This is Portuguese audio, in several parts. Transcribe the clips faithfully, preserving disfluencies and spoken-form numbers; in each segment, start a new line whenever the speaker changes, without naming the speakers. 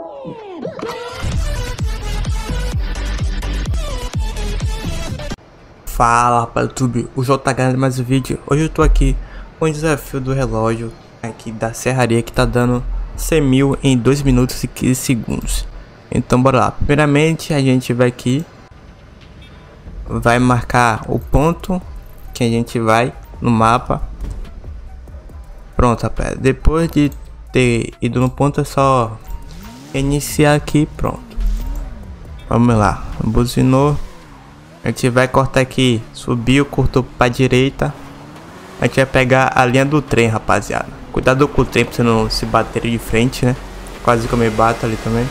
Fala rapaz, YouTube, o J H mais um vídeo. Hoje eu tô aqui com o desafio do relógio aqui da serraria que tá dando cem mil em dois minutos e quinze segundos. Então bora lá. Primeiramente a gente vai aqui, vai marcar o ponto que a gente vai no mapa. Pronto rapaz, depois de ter ido no ponto é só iniciar aqui, pronto. Vamos lá, buzinou. A gente vai cortar aqui, subiu, cortou pra direita. A gente vai pegar a linha do trem, rapaziada. Cuidado com o trem pra você não se bater de frente, né? Quase que eu me bato ali também.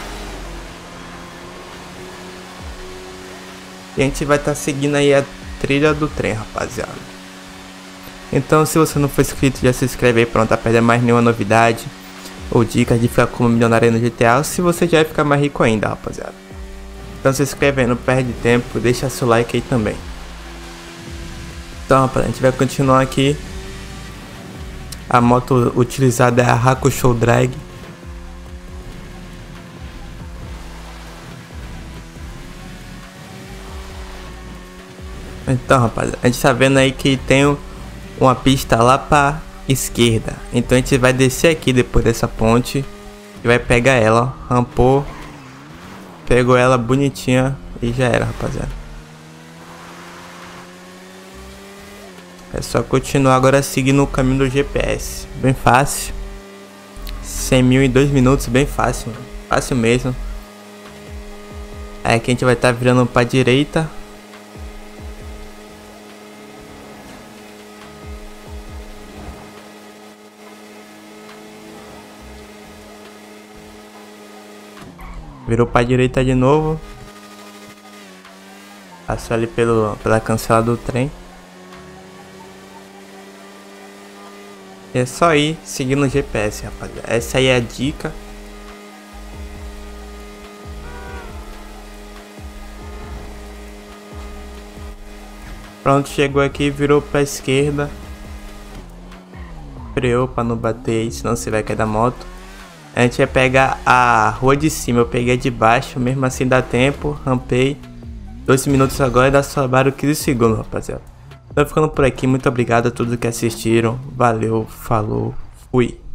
E a gente vai estar tá seguindo aí a trilha do trem, rapaziada. Então se você não for inscrito, já se inscreve aí pra não tá perdendo mais nenhuma novidade ou dicas de ficar como milionário no G T A. Ou se você já vai ficar mais rico ainda, rapaziada. Então se inscreve aí, não perde tempo, deixa seu like aí também. Então rapaz, a gente vai continuar aqui. A moto utilizada é a Hakusho Drag. Então rapaz, a gente tá vendo aí que tem uma pista lá pra esquerda. Então a gente vai descer aqui depois dessa ponte e vai pegar ela, ó, rampou. Pegou ela bonitinha e já era, rapaziada. É só continuar agora seguindo o caminho do G P S. Bem fácil. cem mil em dois minutos, bem fácil. Mano. Fácil mesmo. Aí aqui a gente vai estar tá virando para direita. Virou para direita de novo. Passou ali pelo, pela cancela do trem. E é só ir seguindo o G P S, rapaziada. Essa aí é a dica. Pronto, chegou aqui, virou para esquerda. Freou para não bater aí, senão você vai cair da moto. A gente vai pegar a rua de cima, eu peguei de baixo, mesmo assim dá tempo, rampei. dois minutos agora e dá sobraram quinze segundos, rapaziada. Então ficando por aqui, muito obrigado a todos que assistiram, valeu, falou, fui.